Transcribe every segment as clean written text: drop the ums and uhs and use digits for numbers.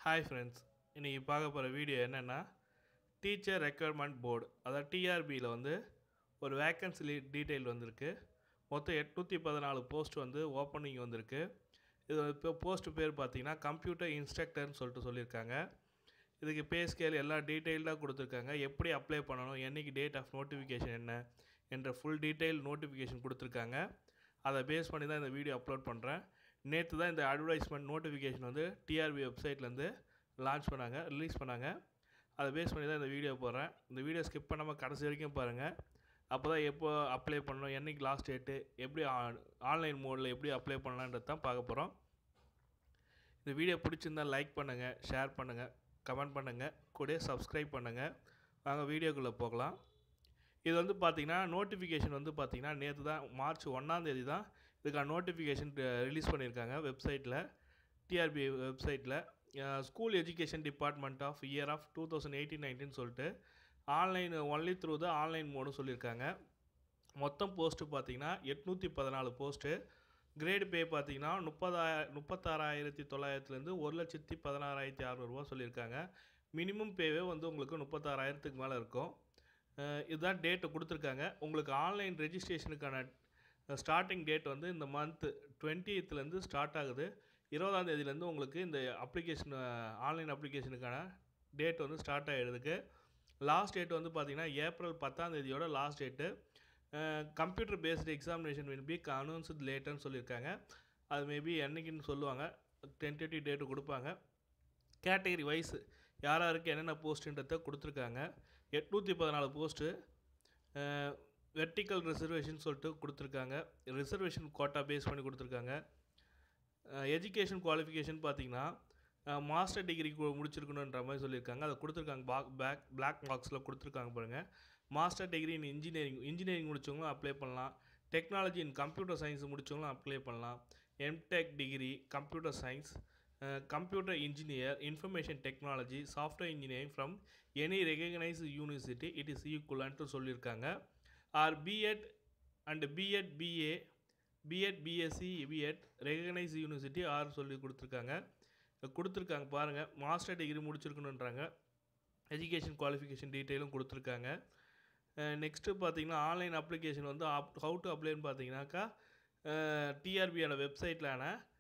Hi friends, இன்றைக்கி பார்க்க போகிற வீடியோ என்னென்னா டீச்சர் ரெக்யர்மெண்ட் போர்டு, அதாவது டிஆர்பியில் வந்து ஒரு வேக்கன்சி டீட்டெயில் வந்திருக்கு. மொத்தம் 814 போஸ்ட் வந்து ஓப்பனிங் வந்திருக்கு. இது இப்போ போஸ்ட் பேர் பார்த்தீங்கன்னா கம்ப்யூட்டர் இன்ஸ்ட்ரக்டர்னு சொல்லியிருக்காங்க. இதுக்கு பே ஸ்கேல் எல்லாம் டீட்டெயில்டாக கொடுத்துருக்காங்க. எப்படி அப்ளை பண்ணணும், என்றைக்கு டேட் ஆஃப் நோட்டிஃபிகேஷன் என்ன என்ற ஃபுல் டீட்டெயில் நோட்டிஃபிகேஷன் கொடுத்துருக்காங்க. அதை பேஸ் பண்ணி தான் இந்த வீடியோ அப்லோட் பண்ணுறேன். நேற்று தான் இந்த அட்வர்டைஸ்மெண்ட் நோட்டிஃபிகேஷன் வந்து டிஆர்பி வெப்சைட்லேருந்து ரிலீஸ் பண்ணாங்க. அதை பேஸ் பண்ணி தான் இந்த வீடியோ போடுறேன். இந்த வீடியோ ஸ்கிப் பண்ணாமல் கடைசி வரைக்கும் பாருங்கள். அப்போ தான் எப்போ அப்ளை பண்ணணும், என்றைக்கு லாஸ்ட் டேட்டு, எப்படி ஆன்லைன் மோடில் எப்படி அப்ளை பண்ணலான்றது தான் பார்க்க போகிறோம். இந்த வீடியோ பிடிச்சிருந்தால் லைக் பண்ணுங்கள், ஷேர் பண்ணுங்கள், கமெண்ட் பண்ணுங்கள், கூட சப்ஸ்கிரைப் பண்ணுங்கள். வாங்க வீடியோக்குள்ளே போகலாம். இது வந்து பார்த்திங்கன்னா நோட்டிஃபிகேஷன் வந்து பார்த்திங்கன்னா நேற்று தான் மார்ச் 1 தான் இதுக்கான நோட்டிஃபிகேஷன் ரிலீஸ் பண்ணியிருக்காங்க வெப்சைட்டில், டிஆர்பி வெப்சைட்டில். School education department of year of 2018-19 சொல்லிட்டு online only through the online மோடும் சொல்லியிருக்காங்க. மொத்தம் போஸ்ட்டு பார்த்திங்கன்னா 814 போஸ்ட்டு. கிரேடு பே பார்த்திங்கன்னா 36,900 1,16,600 சொல்லியிருக்காங்க. மினிமம் பேவே வந்து உங்களுக்கு 36,000 மேலே இருக்கும். இதுதான் டேட்டு கொடுத்துருக்காங்க. உங்களுக்கு ஆன்லைன் ரெஜிஸ்ட்ரேஷனுக்கான ஸ்டார்டிங் டேட் வந்து இந்த மந்த்து 20th ஸ்டார்ட் ஆகுது. 20ஆம் உங்களுக்கு இந்த அப்ளிகேஷன் ஆன்லைன் அப்ளிகேஷனுக்கான டேட் வந்து ஸ்டார்ட் ஆகிடுதுக்கு. லாஸ்ட் டேட் வந்து பார்த்திங்கன்னா April 10 last date. Computer based examination will be announced லேட்டர்னு சொல்லியிருக்காங்க. அது மேபி என்றைக்குன்னு சொல்லுவாங்க, டென்டேட்டிவ் டேட்டு கொடுப்பாங்க. கேட்டகரி வைஸ் யாருக்கு என்னென்ன போஸ்ட்டுன்றதை கொடுத்துருக்காங்க. 814 போஸ்ட்டு. வெர்டிக்கல் ரிசர்வேஷன் சொல்லிட்டு கொடுத்துருக்காங்க. ரிசர்வேஷன் கோட்டா பேஸ் பண்ணி கொடுத்துருக்காங்க. எஜுகேஷன் குவாலிஃபிகேஷன் பார்த்திங்கன்னா மாஸ்டர் டிகிரி முடிச்சிருக்கணுன்ற மாதிரி சொல்லியிருக்காங்க. அதை கொடுத்துருக்காங்க. பிளாக் பாக்ஸில் கொடுத்துருக்காங்க பாருங்கள். மாஸ்டர் டிகிரி இன் இன்ஜினியரிங் முடித்தவங்களும் அப்ளை பண்ணலாம். டெக்னாலஜி இன் கம்ப்யூட்டர் சயின்ஸ் முடித்தவங்களும் அப்ளை பண்ணலாம். MTech degree computer science, computer engineer, information technology, software engineering from any recognised university it is equivalent சொல்லியிருக்காங்க. Or BEd and BEd BA, BEd BSc BEd recognised university or சொல்லி கொடுத்துருக்காங்க பாருங்கள். Master degree முடிச்சிருக்கணுன்றாங்க. Education qualification டீட்டெயிலும் கொடுத்துருக்காங்க. Next பார்த்திங்கன்னா online application வந்து how to அப்ளைன்னு பார்த்தீங்கன்னாக்கா டிஆர்பியோட வெப்சைட்லான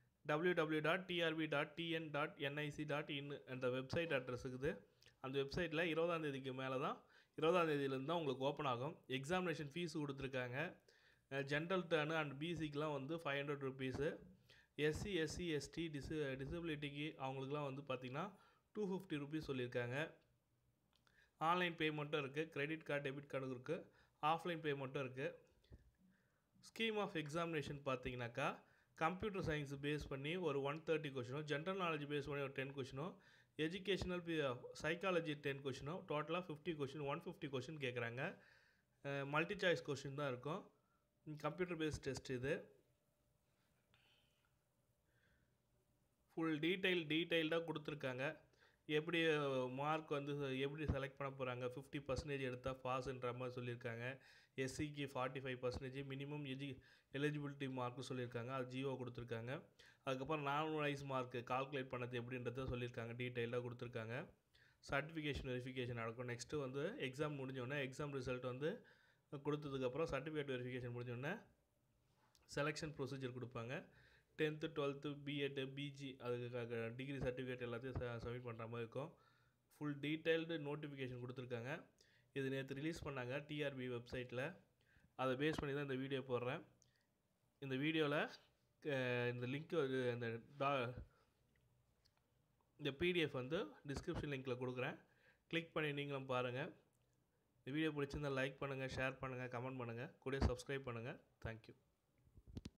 www.trb.tn.nic.in என்ற வெப்சைட் அட்ரஸ் இருக்குது. அந்த வெப்சைட்டில் 20ஆம் மேலே தான் 20ஆம் தான் உங்களுக்கு ஓப்பன் ஆகும். எக்ஸாமினேஷன் ஃபீஸ் கொடுத்துருக்காங்க. ஜென்ரல் டர்னு அண்ட் பிசிக்கெலாம் வந்து 500 ருபீஸு. எஸ்சி எஸ்சி எஸ்டி டிசபிலிட்டிக்கு அவங்களுக்குலாம் வந்து பார்த்திங்கன்னா 250 ருபீஸ் சொல்லியிருக்காங்க. ஆன்லைன் பேமெண்ட்டும் இருக்குது, கிரெடிட் கார்டு டெபிட் கார்டும் இருக்குது, ஆஃப்லைன் பேமெண்ட்டும் இருக்குது. ஸ்கீம் ஆஃப் எக்ஸாமினேஷன் பார்த்தீங்கன்னாக்கா கம்ப்யூட்டர் சயின்ஸ் பேஸ் பண்ணி ஒரு 130 கொஷினும், ஜென்ரல் நாலேஜ் பேஸ் பண்ணி ஒரு 10 கொஷினும், எஜுகேஷனல் சைக்காலஜி 10 கொஷினும், டோட்டலாக 50 கொஷின் 150 கொஷின் கேட்குறாங்க. மல்டி சாய்ஸ் கொஷின் தான் இருக்கும். கம்ப்யூட்டர் பேஸ்ட் டெஸ்ட் இது. ஃபுல் டீட்டெயில்டாக கொடுத்துருக்காங்க. எப்படி மார்க் வந்து எப்படி செலக்ட் பண்ண போகிறாங்க. 50% எடுத்தால் பாஸ்ன்ற மாதிரி சொல்லியிருக்காங்க. எஸ்சிக்கு 45% மினிமம் எலிஜிபிலிட்டி மார்க்கு சொல்லியிருக்காங்க. அது ஜிஓ கொடுத்துருக்காங்க. அதுக்கப்புறம் நார்மலைஸ் மார்க்கு கால்குலேட் பண்ணது எப்படின்றத சொல்லியிருக்காங்க. டீட்டெயிலாக கொடுத்துருக்காங்க. சர்டிஃபிகேஷன் வெரிஃபிகேஷன் நடக்கும். நெக்ஸ்ட்டு வந்து எக்ஸாம் முடிஞ்சோடனே எக்ஸாம் ரிசல்ட் வந்து கொடுத்ததுக்கப்புறம் சர்டிஃபிகேட் வெரிஃபிகேஷன் முடிஞ்சோடனே செலெக்ஷன் ப்ரொசீஜர் கொடுப்பாங்க. 10th 12th பிஎட் பிஜி அதுக்காக டிகிரி சர்டிஃபிகேட் எல்லாத்தையும் சப்மிட் பண்ணுற மாதிரி இருக்கும். ஃபுல் டீட்டெயில்டு நோட்டிஃபிகேஷன் கொடுத்துருக்காங்க. இது நேற்று ரிலீஸ் பண்ணாங்க டிஆர்பி வெப்சைட்டில். அதை பேஸ் பண்ணி தான் இந்த வீடியோ போடுறேன். இந்த வீடியோவில் இந்த லிங்க் இந்த பிடிஎஃப் வந்து டிஸ்கிரிப்ஷன் லிங்க்கில் கொடுக்குறேன். கிளிக் பண்ணி நீங்களும் பாருங்கள். இந்த வீடியோ பிடிச்சிருந்தால் லைக் பண்ணுங்கள், ஷேர் பண்ணுங்கள், கமெண்ட் பண்ணுங்கள், கூட சப்ஸ்கிரைப் பண்ணுங்கள். தேங்க்யூ.